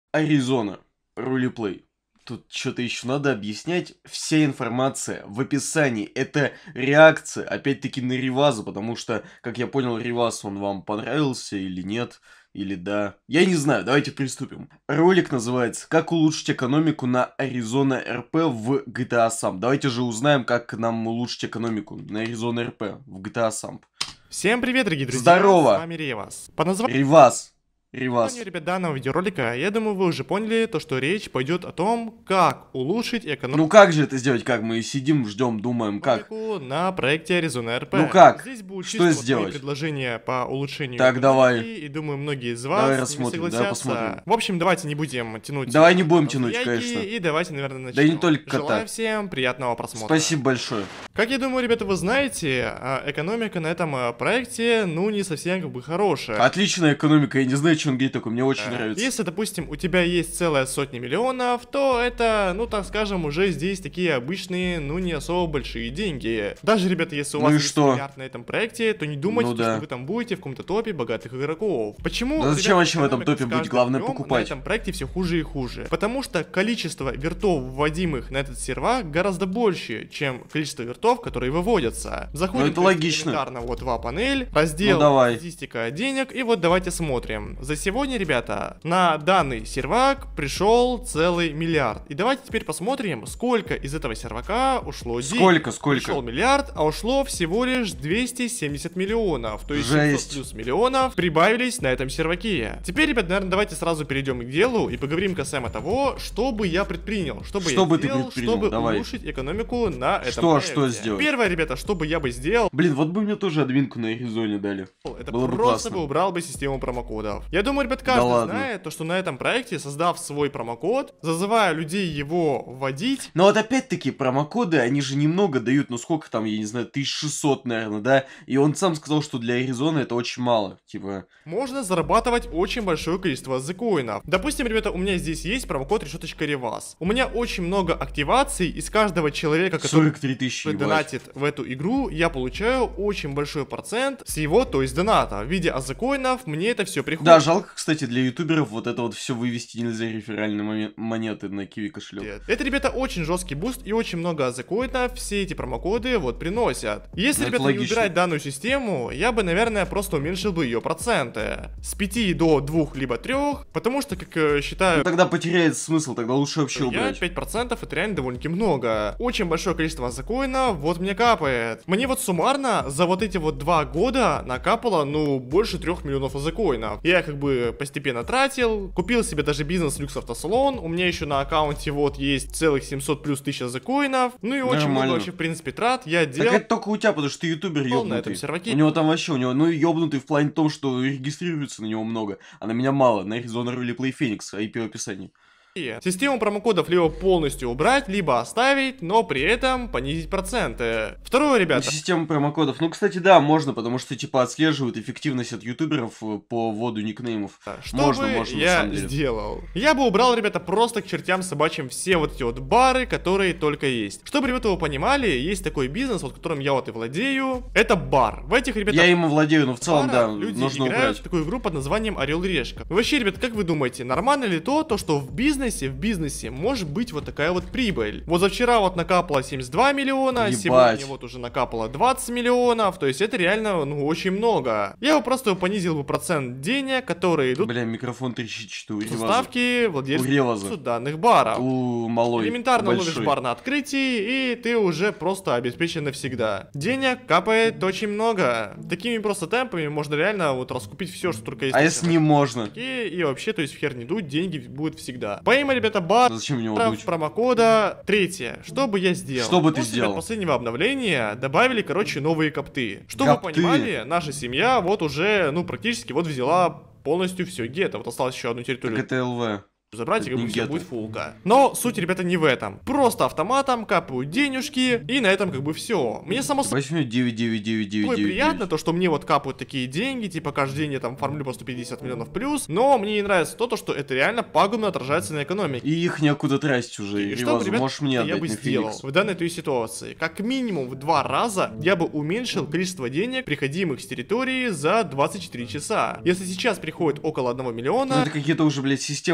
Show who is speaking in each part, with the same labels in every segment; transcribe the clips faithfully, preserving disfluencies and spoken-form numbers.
Speaker 1: Аризона. Ролеплей. Тут что-то еще надо объяснять. Вся информация в описании. Это реакция, опять-таки, на Риваза, потому что, как я понял, Риваз, он вам понравился или нет, или да. Я не знаю, давайте приступим. Ролик называется «Как улучшить экономику на Аризона эр пи в джи ти эй Samp». Давайте же узнаем, как нам улучшить экономику на Аризона эр пи в джи ти эй Samp.
Speaker 2: Всем привет, дорогие друзья!
Speaker 1: Здорово!
Speaker 2: С вами Риваз. По названию...
Speaker 1: Риваз. Риваз.
Speaker 2: ребят, данного видеоролика, я думаю, вы уже поняли, то, что речь пойдет о том, как улучшить экономику.
Speaker 1: Ну как же это сделать? Как мы сидим, ждем, думаем, как?
Speaker 2: На проекте Аризона эр пи.
Speaker 1: Ну как?
Speaker 2: Здесь будет
Speaker 1: Что
Speaker 2: чисто
Speaker 1: сделать?
Speaker 2: Вот предложения по улучшению.
Speaker 1: Так, давай.
Speaker 2: И думаю, многие из вас
Speaker 1: Давай
Speaker 2: не
Speaker 1: рассмотрим,
Speaker 2: согласятся.
Speaker 1: давай посмотрим.
Speaker 2: В общем, давайте не будем тянуть.
Speaker 1: Давай не будем тянуть,
Speaker 2: яйки,
Speaker 1: конечно.
Speaker 2: И давайте, наверное, начнем.
Speaker 1: Да и не только кота.
Speaker 2: Желаю всем приятного просмотра.
Speaker 1: Спасибо большое.
Speaker 2: Как я думаю, ребята, вы знаете, экономика на этом проекте, ну, не совсем как бы хорошая.
Speaker 1: Отличная экономика, я не знаю, что он говорит такой, мне очень нравится.
Speaker 2: Если, допустим, у тебя есть целая сотня миллионов, то это, ну, так скажем, уже здесь такие обычные, ну, не особо большие деньги. Даже, ребята, если у вас
Speaker 1: Ну и
Speaker 2: есть
Speaker 1: что?
Speaker 2: миллиард на этом проекте, то не думайте,
Speaker 1: Ну
Speaker 2: то,
Speaker 1: да.
Speaker 2: что вы там будете в каком-то топе богатых игроков. Почему?
Speaker 1: Да зачем
Speaker 2: ребята,
Speaker 1: вообще в этом
Speaker 2: экономика
Speaker 1: топе
Speaker 2: с
Speaker 1: быть?
Speaker 2: каждым
Speaker 1: Главное
Speaker 2: днём
Speaker 1: покупать.
Speaker 2: На этом проекте все хуже и хуже. Потому что количество вертов, вводимых на этот сервак, гораздо больше, чем количество вертов, которые выводятся. Заходим,
Speaker 1: Ну, это
Speaker 2: то есть,
Speaker 1: логично.
Speaker 2: элементарно, вот в панель, раздел
Speaker 1: Ну, давай.
Speaker 2: статистика денег, и вот давайте смотрим. За сегодня, ребята, на данный сервак пришел целый миллиард. И давайте теперь посмотрим, сколько из этого сервака ушло денег.
Speaker 1: Сколько, сколько?
Speaker 2: Пришел миллиард, а ушло всего лишь двести семьдесят миллионов. То есть
Speaker 1: Жесть.
Speaker 2: семьсот плюс миллионов прибавились на этом серваке. Теперь, ребят, наверное, давайте сразу перейдем к делу и поговорим касаемо того, что бы я предпринял. Что бы
Speaker 1: Что
Speaker 2: я
Speaker 1: бы ты
Speaker 2: сделал,
Speaker 1: предпринял?
Speaker 2: чтобы
Speaker 1: Давай.
Speaker 2: улучшить экономику на этом
Speaker 1: Что,
Speaker 2: проекте.
Speaker 1: что сделать?
Speaker 2: Первое, ребята, что бы я бы сделал,
Speaker 1: Блин, вот бы мне тоже админку на Аризоне дали.
Speaker 2: это
Speaker 1: Было бы
Speaker 2: просто
Speaker 1: классно.
Speaker 2: бы убрал бы систему промокодов. Я думаю, ребят, каждый
Speaker 1: ладно.
Speaker 2: знает, то, что на этом проекте, создав свой промокод, зазывая людей его вводить,
Speaker 1: Но вот опять-таки промокоды, они же немного дают, ну сколько там, я не знаю, тысяч шестьсот, наверное, да? И он сам сказал, что для Аризоны это очень мало, типа...
Speaker 2: можно зарабатывать очень большое количество зекоинов. Допустим, ребята, у меня здесь есть промокод решеточка Риваз. У меня очень много активаций, из каждого человека, который
Speaker 1: сорок три тысячи, ебать.
Speaker 2: донатит в эту игру, я получаю очень большой процент с его, то есть доната. В виде азекоинов мне это все приходит.
Speaker 1: Да, жалко, кстати, для ютуберов вот это вот все вывести нельзя, реферальные моме- монеты на киви кошелек.
Speaker 2: Это, ребята, очень жесткий буст и очень много азекоинов все эти промокоды вот приносят. Если,
Speaker 1: Ну, это
Speaker 2: ребята, не
Speaker 1: логично.
Speaker 2: убирать данную систему, я бы, наверное, просто уменьшил бы ее проценты. С пяти до двух либо трёх, потому что, как э, считаю...
Speaker 1: Ну тогда потеряет смысл, тогда лучше вообще
Speaker 2: Я
Speaker 1: убрать.
Speaker 2: пять процентов это реально довольно-таки много. Очень большое количество закоина вот мне капает. Мне вот суммарно за вот эти вот два года накапало, ну, больше трех миллионов закоинов. Я как бы постепенно тратил, купил себе даже бизнес люкс автосалон. У меня еще на аккаунте вот есть целых семьсот плюс тысяча закоинов. Ну и очень
Speaker 1: Нормально.
Speaker 2: много вообще, в принципе, трат я
Speaker 1: Так
Speaker 2: делал.
Speaker 1: это только у тебя, потому что ты ютубер
Speaker 2: на
Speaker 1: ёбнутый.
Speaker 2: этом серваке.
Speaker 1: У него там вообще, у него, ну, ёбнутый в плане том, что регистрируется на него много, а на меня мало. На Arizona Roleplay Phoenix, ай пи в описании.
Speaker 2: Систему промокодов либо полностью убрать, либо оставить, но при этом понизить проценты. Второе, ребята.
Speaker 1: Система промокодов. Ну, кстати, да, можно, потому что, типа, отслеживают эффективность от ютуберов э, по вводу никнеймов.
Speaker 2: Что
Speaker 1: можно,
Speaker 2: бы
Speaker 1: можно, на
Speaker 2: я
Speaker 1: самом деле.
Speaker 2: сделал? Я бы убрал, ребята, просто к чертям собачьим все вот эти вот бары, которые только есть. Чтобы, ребята, вы понимали, есть такой бизнес, вот которым я вот и владею. Это бар. В этих, ребята,
Speaker 1: Я ему владею, но в целом, да,
Speaker 2: барах люди
Speaker 1: нужно
Speaker 2: играют
Speaker 1: убрать.
Speaker 2: в такую игру под названием Орел и Решка. Вообще, ребят, как вы думаете, нормально ли то, то, что в бизнесе, в бизнесе может быть вот такая вот прибыль? Вот за вчера вот накапало семьдесят два миллиона,
Speaker 1: Ебать.
Speaker 2: сегодня вот уже накапало двадцать миллионов, то есть это реально, ну, очень много. Я бы просто понизил бы процент денег, которые идут
Speaker 1: Бля, микрофон трещит, что у
Speaker 2: в
Speaker 1: Реваза.
Speaker 2: ставки
Speaker 1: У
Speaker 2: владельцев
Speaker 1: Реваза.
Speaker 2: данных баров.
Speaker 1: У малой.
Speaker 2: Элементарно
Speaker 1: большой.
Speaker 2: ловишь бар на открытии, и ты уже просто обеспечен навсегда. Денег капает очень много. Такими просто темпами можно реально вот раскупить все, что только есть.
Speaker 1: А
Speaker 2: на
Speaker 1: если не можно?
Speaker 2: И, и вообще, то есть в хер не дуть, деньги будут всегда. Помимо, ребята, бар,
Speaker 1: Зачем в него дуть?
Speaker 2: промокода. Третье. Что бы я сделал?
Speaker 1: Что бы ты
Speaker 2: После,
Speaker 1: сделал?
Speaker 2: ребят, последнего обновления добавили, короче, новые копты. Чтобы вы
Speaker 1: Копты?
Speaker 2: понимали, наша семья вот уже, ну, практически вот взяла полностью все гетто. Вот осталось еще одну территорию
Speaker 1: Так это ЛВ.
Speaker 2: забрать, и
Speaker 1: это
Speaker 2: как бы
Speaker 1: не
Speaker 2: все
Speaker 1: гетто.
Speaker 2: будет фулка. Но суть, ребята, не в этом. Просто автоматом капают денежки, и на этом как бы все. Мне само собой
Speaker 1: Возьми девять девять девять девять девять.
Speaker 2: приятно, то, что мне вот капают такие деньги, типа каждый день я там фармлю по сто пятьдесят миллионов плюс, но мне не нравится то, то, что это реально пагубно отражается на экономике.
Speaker 1: И их некуда тратить уже.
Speaker 2: И что,
Speaker 1: Ревазу,
Speaker 2: ребят,
Speaker 1: можешь мне
Speaker 2: я
Speaker 1: отдать
Speaker 2: бы
Speaker 1: на
Speaker 2: сделал
Speaker 1: Феникс.
Speaker 2: в данной той ситуации? Как минимум в два раза я бы уменьшил количество денег, приходимых с территории за двадцать четыре часа. Если сейчас приходит около одного
Speaker 1: Ну
Speaker 2: миллиона,
Speaker 1: это какие-то уже, блядь, системы Arizona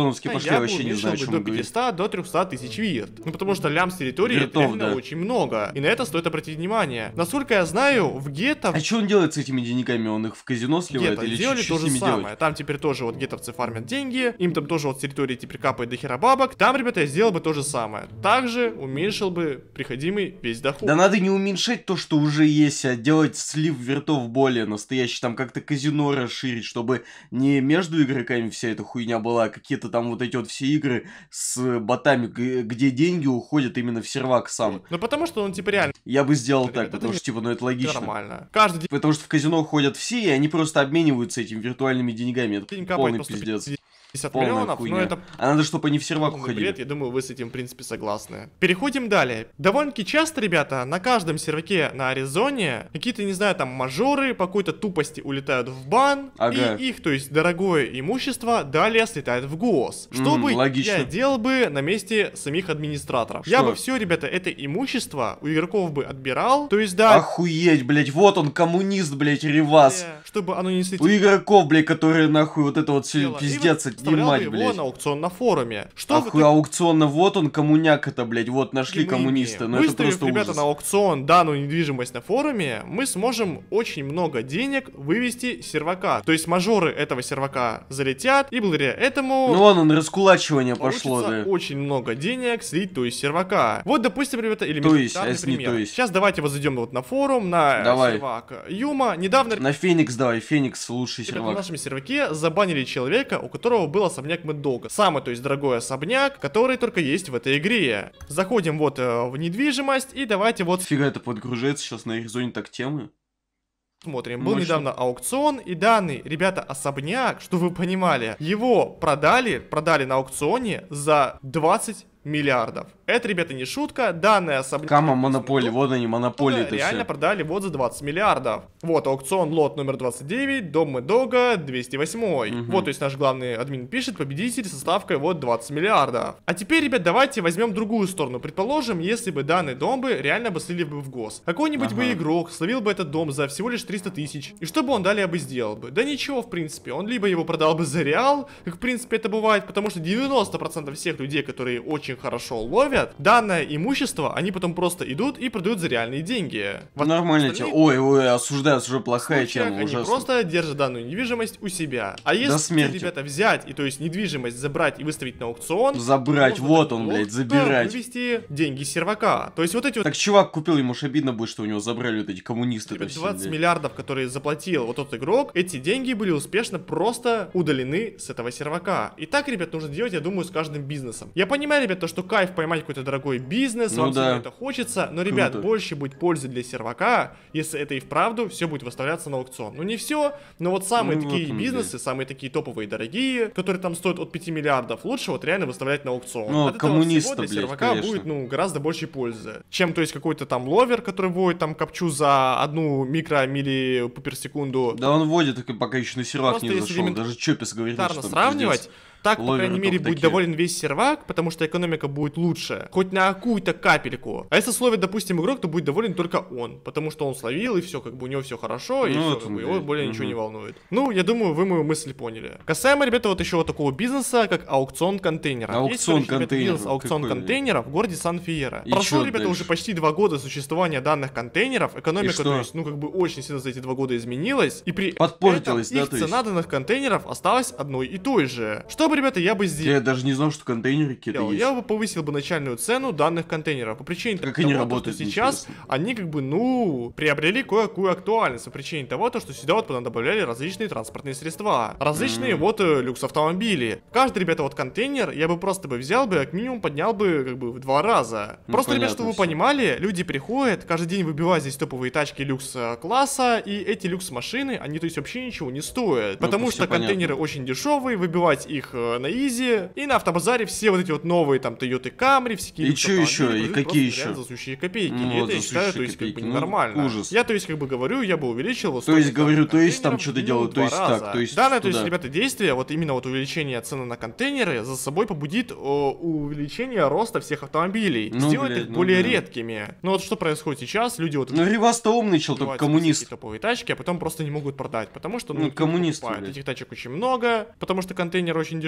Speaker 1: Озоновский пошли, я вообще не знаю, о чем
Speaker 2: до
Speaker 1: он говорит.
Speaker 2: пятисот до трёхсот тысяч вирт. Ну потому что лям с территории это реально очень много. И на это стоит обратить внимание. Насколько я знаю, в гетто...
Speaker 1: А что он делает с этими деньгами? Он их в казино сливает или
Speaker 2: сделали
Speaker 1: что
Speaker 2: то
Speaker 1: с
Speaker 2: же
Speaker 1: ними
Speaker 2: самое.
Speaker 1: делать?
Speaker 2: Там теперь тоже вот геттовцы фармят деньги. Им там тоже вот с территории теперь капает до хера бабок. Там, ребята, я сделал бы то же самое. Также уменьшил бы приходимый весь доход.
Speaker 1: Да надо не уменьшать то, что уже есть, а делать слив вертов более настоящий. Там как-то казино расширить, чтобы не между игроками вся эта хуйня была, а какие-то там вот эти вот все игры с ботами, где деньги уходят именно в сервак сам.
Speaker 2: Ну потому что он типа реально...
Speaker 1: Я бы сделал
Speaker 2: Ребят,
Speaker 1: так, потому что типа, ну это логично.
Speaker 2: Нормально. Каждый день...
Speaker 1: Потому что в казино ходят все, и они просто обмениваются этими виртуальными деньгами. Это
Speaker 2: день
Speaker 1: полный
Speaker 2: капает
Speaker 1: пиздец.
Speaker 2: пятьдесят
Speaker 1: Полная
Speaker 2: миллионов,
Speaker 1: хуйня.
Speaker 2: но это...
Speaker 1: А надо, чтобы они в сервак
Speaker 2: полный
Speaker 1: уходили.
Speaker 2: бред, я думаю, вы с этим, в принципе, согласны. Переходим далее. Довольно-таки часто, ребята, на каждом серваке на Аризоне какие-то, не знаю, там, мажоры по какой-то тупости улетают в бан,
Speaker 1: Ага.
Speaker 2: и их, то есть, дорогое имущество далее слетает в ГОС. Что
Speaker 1: М,
Speaker 2: бы
Speaker 1: логично.
Speaker 2: я делал бы на месте самих администраторов? Я
Speaker 1: Что?
Speaker 2: бы все, ребята, это имущество у игроков бы отбирал, то есть, да...
Speaker 1: Охуеть, блять, вот он, коммунист, блять, Ревас.
Speaker 2: Чтобы оно не
Speaker 1: У
Speaker 2: слетело.
Speaker 1: игроков, блять, которые нахуй вот это вот все
Speaker 2: И
Speaker 1: пиздец
Speaker 2: выставлял бы
Speaker 1: отнимать,
Speaker 2: его
Speaker 1: блять.
Speaker 2: на аукцион на форуме. Что в
Speaker 1: Ахуй,
Speaker 2: итоге
Speaker 1: аукционно, вот он, коммуняк это, блять, вот нашли
Speaker 2: мы
Speaker 1: коммунисты,
Speaker 2: имеем?
Speaker 1: ну это
Speaker 2: Выставив,
Speaker 1: просто
Speaker 2: ребята,
Speaker 1: ужас.
Speaker 2: на аукцион данную недвижимость на форуме, мы сможем очень много денег вывести с сервака. То есть мажоры этого сервака залетят, и благодаря этому...
Speaker 1: Ну вон он, раскулачивание
Speaker 2: Получится
Speaker 1: пошло, да.
Speaker 2: очень много денег слить, то есть сервака. Вот, допустим, ребята,
Speaker 1: То есть, а
Speaker 2: элементарный
Speaker 1: если не
Speaker 2: пример.
Speaker 1: то есть?
Speaker 2: Сейчас давайте вот зайдем вот на форум, на
Speaker 1: Давай.
Speaker 2: сервак Юма. Недавно...
Speaker 1: На Феникс давай, Феникс лучший
Speaker 2: Ребята, на
Speaker 1: сервак.
Speaker 2: нашем серваке забанили человека, у которого был особняк Мэддога. Самый, то есть, дорогой особняк, который только есть в этой игре. Заходим вот э, в недвижимость и давайте вот
Speaker 1: Фига это подгружается сейчас на Аризоне так темы.
Speaker 2: смотрим. Был
Speaker 1: Мощно.
Speaker 2: недавно аукцион, и данный, ребята, особняк, что вы понимали, его продали, продали на аукционе за двадцать миллиардов. Это, ребята, не шутка. Данный особняк...
Speaker 1: Кама монополия, вот они, монополии это
Speaker 2: реально
Speaker 1: все.
Speaker 2: продали вот за двадцать миллиардов. Вот аукцион, лот номер двадцать девять, дом Мэддога двести восемь.
Speaker 1: Мгм.
Speaker 2: Вот, то есть наш главный админ пишет, победитель со ставкой вот двадцать миллиардов. А теперь, ребят, давайте возьмем другую сторону. Предположим, если бы данный дом бы реально бы слили бы в ГОС. Какой-нибудь бы
Speaker 1: Ага.
Speaker 2: игрок словил бы этот дом за всего лишь триста тысяч. И что бы он далее бы сделал бы? Да ничего, в принципе. Он либо его продал бы за реал, как в принципе это бывает, потому что девяносто процентов всех людей, которые очень хорошо ловят, данное имущество, они потом просто идут и продают за реальные деньги. В
Speaker 1: Нормально
Speaker 2: остальных
Speaker 1: тебе. Ой, ой, осуждаю, уже плохая
Speaker 2: случаях
Speaker 1: тема,
Speaker 2: они
Speaker 1: ужасно.
Speaker 2: просто держат данную недвижимость у себя. А если,
Speaker 1: смерти.
Speaker 2: ребята, взять и то есть недвижимость забрать и выставить на аукцион,
Speaker 1: Забрать,
Speaker 2: можно
Speaker 1: вот
Speaker 2: так
Speaker 1: он,
Speaker 2: ловко
Speaker 1: блядь, забирать.
Speaker 2: вывести деньги с сервака. То есть вот эти вот
Speaker 1: Так чувак купил, ему ж обидно будет, что у него забрали вот эти коммунисты.
Speaker 2: Ребят,
Speaker 1: это все,
Speaker 2: двадцать
Speaker 1: блядь.
Speaker 2: миллиардов, которые заплатил вот тот игрок, эти деньги были успешно просто удалены с этого сервака. И так, ребят, нужно делать, я думаю, с каждым бизнесом. Я понимаю, ребят, то, что кайф поймать какой-то дорогой бизнес,
Speaker 1: Ну
Speaker 2: вам
Speaker 1: да.
Speaker 2: сильно это хочется, но, ребят,
Speaker 1: Круто.
Speaker 2: больше будет пользы для сервака, если это и вправду все будет выставляться на аукцион. Ну не все, но вот самые
Speaker 1: Ну,
Speaker 2: такие
Speaker 1: вот он,
Speaker 2: бизнесы, самые такие топовые дорогие, которые там стоят от пяти миллиардов, лучше вот реально выставлять на аукцион.
Speaker 1: Ну,
Speaker 2: От этого
Speaker 1: коммуниста,
Speaker 2: всего для
Speaker 1: блядь,
Speaker 2: сервака
Speaker 1: конечно.
Speaker 2: будет, ну, гораздо больше пользы, чем, то есть, какой-то там ловер, который вводит там капчу за одну микро-милли пупер секунду.
Speaker 1: Да он вводит, так и пока еще на сервак
Speaker 2: Просто
Speaker 1: не
Speaker 2: если
Speaker 1: зашел.
Speaker 2: элемент-
Speaker 1: Даже Чопис говорит, что
Speaker 2: Элементарно
Speaker 1: там
Speaker 2: сравнивать,
Speaker 1: пиздец.
Speaker 2: так, по
Speaker 1: Ловеры
Speaker 2: крайней мере,
Speaker 1: только
Speaker 2: будет
Speaker 1: такие.
Speaker 2: доволен весь сервак, потому что экономика будет лучше. Хоть на какую-то капельку. А если словит, допустим, игрок, то будет доволен только он. Потому что он словил, и все, как бы у него все хорошо, и
Speaker 1: Ну,
Speaker 2: все,
Speaker 1: вот
Speaker 2: как
Speaker 1: он,
Speaker 2: бы, его
Speaker 1: блядь,
Speaker 2: более ничего
Speaker 1: мгм.
Speaker 2: не волнует. Ну, я думаю, вы мою мысль поняли. Касаемо, ребята, вот еще вот такого бизнеса, как аукцион контейнеров.
Speaker 1: Аукцион
Speaker 2: Есть, короче, ребята,
Speaker 1: контейнеров,
Speaker 2: бизнес аукцион
Speaker 1: какой, блядь?
Speaker 2: контейнеров в городе Сан-Фиера.
Speaker 1: И
Speaker 2: Прошло,
Speaker 1: чё
Speaker 2: ребята,
Speaker 1: дальше?
Speaker 2: уже почти два года существования данных контейнеров. Экономика,
Speaker 1: что?
Speaker 2: то есть, ну, как бы очень сильно за эти два года изменилась. И при
Speaker 1: Подпортилась,
Speaker 2: этом
Speaker 1: да,
Speaker 2: их
Speaker 1: то есть?
Speaker 2: цена данных контейнеров осталась одной и той же. Что бы, ребята, я бы сделал?
Speaker 1: Я даже не знал, что контейнеры какие-то
Speaker 2: Я,
Speaker 1: есть.
Speaker 2: я бы повысил бы начальную цену данных контейнеров по причине
Speaker 1: Как
Speaker 2: того,
Speaker 1: они
Speaker 2: то,
Speaker 1: работают,
Speaker 2: что сейчас
Speaker 1: интересно.
Speaker 2: они как бы, ну, приобрели кое-какую актуальность по причине того, то, что сюда вот добавляли различные транспортные средства, различные
Speaker 1: Мгм.
Speaker 2: вот э, люкс-автомобили. Каждый, ребята, вот контейнер я бы просто бы взял бы, как минимум поднял бы как бы в два раза.
Speaker 1: Ну,
Speaker 2: Просто, ребят,
Speaker 1: понятно
Speaker 2: чтобы вы
Speaker 1: всё.
Speaker 2: понимали, люди приходят, каждый день выбивают здесь топовые тачки люкс-класса, и эти люкс-машины, они, то есть, вообще ничего не стоят.
Speaker 1: Ну,
Speaker 2: потому
Speaker 1: это
Speaker 2: что
Speaker 1: всё понятно.
Speaker 2: контейнеры очень дешевые, выбивать их э, на изи, и на автобазаре все вот эти вот новые там Toyota Camry, всякие
Speaker 1: И чё
Speaker 2: люкс-автомобили
Speaker 1: ещё? И
Speaker 2: продают
Speaker 1: какие
Speaker 2: просто реально
Speaker 1: ещё?
Speaker 2: за сущие копейки.
Speaker 1: Ну,
Speaker 2: и
Speaker 1: вот
Speaker 2: это я
Speaker 1: за
Speaker 2: считаю, то
Speaker 1: сущие
Speaker 2: есть, как бы
Speaker 1: копейки. Ну,
Speaker 2: ненормально.
Speaker 1: ужас.
Speaker 2: Я, то есть, как бы говорю, я бы увеличил вот
Speaker 1: То есть,
Speaker 2: стоимость
Speaker 1: говорю,
Speaker 2: данных
Speaker 1: то есть, там
Speaker 2: контейнеров
Speaker 1: что-то
Speaker 2: минимум
Speaker 1: делают,
Speaker 2: в
Speaker 1: то есть
Speaker 2: два
Speaker 1: так,
Speaker 2: раза.
Speaker 1: то есть
Speaker 2: Данное, то есть,
Speaker 1: туда.
Speaker 2: ребята, действие, вот именно вот увеличение цены на контейнеры за собой побудит о, увеличение роста всех автомобилей.
Speaker 1: Ну,
Speaker 2: Сделать
Speaker 1: блядь,
Speaker 2: их
Speaker 1: ну
Speaker 2: более
Speaker 1: да.
Speaker 2: редкими. Ну вот что происходит сейчас, люди вот
Speaker 1: Ну, Ривас-то умный чел, только
Speaker 2: покупают
Speaker 1: коммунист.
Speaker 2: такие топовые тачки, а потом просто не могут продать, потому что, ну,
Speaker 1: Ну,
Speaker 2: никто не
Speaker 1: коммунисты,
Speaker 2: покупает.
Speaker 1: блядь.
Speaker 2: Этих тачек очень много, потому что контейнеры очень дешевые.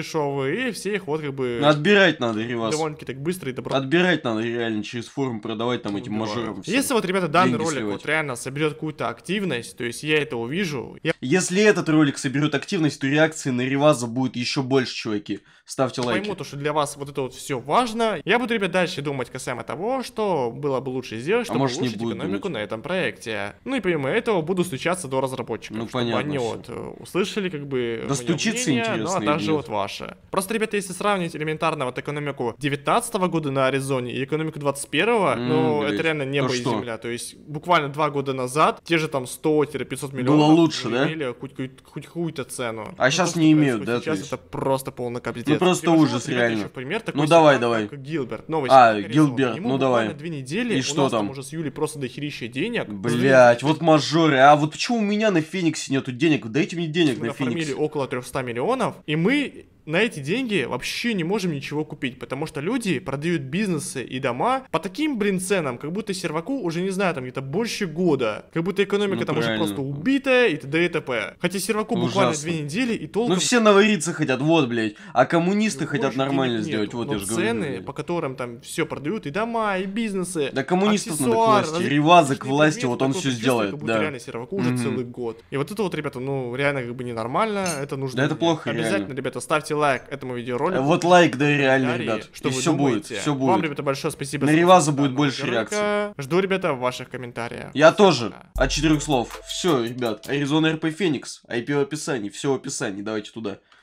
Speaker 2: дешевые, и все их вот как бы...
Speaker 1: Отбирать надо, Ревас.
Speaker 2: Довольно-таки так быстро и добро.
Speaker 1: Отбирать надо реально через форум продавать там этим мажорам.
Speaker 2: Если вот, ребята, данный
Speaker 1: деньги
Speaker 2: ролик
Speaker 1: сливать.
Speaker 2: вот реально соберет какую-то активность, то есть я это увижу. Я
Speaker 1: Если этот ролик соберет активность, то реакции на Реваза будет еще больше, чуваки. Ставьте лайки.
Speaker 2: пойму то, что для вас вот это вот все важно. Я буду, ребят, дальше думать касаемо того, что было бы лучше сделать, чтобы
Speaker 1: может, не
Speaker 2: улучшить
Speaker 1: будет
Speaker 2: экономику
Speaker 1: думать.
Speaker 2: на этом проекте. Ну и помимо этого буду стучаться до разработчиков,
Speaker 1: Ну,
Speaker 2: чтобы
Speaker 1: понятно
Speaker 2: они
Speaker 1: всё.
Speaker 2: вот э, услышали как бы моё
Speaker 1: Достучиться
Speaker 2: мнение,
Speaker 1: интересно
Speaker 2: ну а
Speaker 1: или
Speaker 2: также
Speaker 1: нет?
Speaker 2: вот ваше. Просто, ребята, если сравнить элементарно вот экономику девятнадцатого года на Аризоне и экономику двадцать первого,
Speaker 1: М,
Speaker 2: ну
Speaker 1: блядь.
Speaker 2: это реально небо
Speaker 1: Ну
Speaker 2: и
Speaker 1: что?
Speaker 2: земля. То есть буквально два года назад те же там сто-пятьсот миллионов
Speaker 1: Было лучше,
Speaker 2: уже
Speaker 1: да?
Speaker 2: имели хоть, хоть, хоть какую-то цену.
Speaker 1: А
Speaker 2: Ну,
Speaker 1: щас
Speaker 2: то,
Speaker 1: не
Speaker 2: что
Speaker 1: имеют,
Speaker 2: происходит
Speaker 1: да, то
Speaker 2: Сейчас
Speaker 1: есть?
Speaker 2: это просто полный капец.
Speaker 1: Ну, просто
Speaker 2: Привожу
Speaker 1: ужас,
Speaker 2: вот, ребята,
Speaker 1: реально.
Speaker 2: еще пример такой
Speaker 1: Ну, давай,
Speaker 2: сериал,
Speaker 1: давай.
Speaker 2: как Гилберт, новый
Speaker 1: А,
Speaker 2: сериал
Speaker 1: Гилберт,
Speaker 2: Ему
Speaker 1: ну,
Speaker 2: буквально
Speaker 1: давай.
Speaker 2: две недели,
Speaker 1: И
Speaker 2: у
Speaker 1: что
Speaker 2: нас
Speaker 1: там?
Speaker 2: уже с Юлей просто дохерища денег.
Speaker 1: Блять, вот мажоры. А вот почему у меня на Фениксе нету денег? Дайте мне денег
Speaker 2: Мы
Speaker 1: на
Speaker 2: нафармили
Speaker 1: Фениксе.
Speaker 2: около трехсот миллионов, и мы на эти деньги вообще не можем ничего купить, потому что люди продают бизнесы и дома по таким, блин, ценам, как будто серваку уже, не знаю, там где-то больше года, как будто экономика
Speaker 1: Ну,
Speaker 2: там уже
Speaker 1: правильно.
Speaker 2: просто убитая и т.д. и т.п. Хотя серваку буквально
Speaker 1: Ужасно.
Speaker 2: две недели и толком...
Speaker 1: Ну все навариться хотят, вот, блядь. А коммунисты
Speaker 2: больше
Speaker 1: хотят нормально
Speaker 2: денег
Speaker 1: сделать,
Speaker 2: нету.
Speaker 1: вот
Speaker 2: Но
Speaker 1: я же говорю.
Speaker 2: цены,
Speaker 1: блядь.
Speaker 2: по которым там все продают, и дома, и бизнесы,
Speaker 1: Да коммунистов надо к
Speaker 2: аксессуары,
Speaker 1: власти,
Speaker 2: различные
Speaker 1: Реваза к
Speaker 2: предметы,
Speaker 1: власти, вот он
Speaker 2: такое
Speaker 1: все
Speaker 2: чувство,
Speaker 1: сделает,
Speaker 2: как будто
Speaker 1: да.
Speaker 2: реально серваку уже
Speaker 1: Мгм.
Speaker 2: целый год. И вот это вот, ребята, ну реально как бы ненормально, это нужно
Speaker 1: Да это
Speaker 2: менять.
Speaker 1: плохо,
Speaker 2: Обязательно,
Speaker 1: реально.
Speaker 2: ребята, ставьте лайк этому видеоролику.
Speaker 1: Вот лайк, да, реально,
Speaker 2: комментарии,
Speaker 1: ребят.
Speaker 2: Что
Speaker 1: И
Speaker 2: вы
Speaker 1: все будет,
Speaker 2: думаете.
Speaker 1: все
Speaker 2: Вам,
Speaker 1: будет.
Speaker 2: ребята, большое спасибо.
Speaker 1: На
Speaker 2: за
Speaker 1: Реваза
Speaker 2: просмотр
Speaker 1: будет
Speaker 2: данного
Speaker 1: больше
Speaker 2: видеоролика. Жду, ребята, ваших комментариев.
Speaker 1: Я
Speaker 2: Всем
Speaker 1: тоже.
Speaker 2: пока.
Speaker 1: От четырех слов. Все, ребят. Аризона РП Феникс. ай пи в описании. Все в описании. Давайте туда.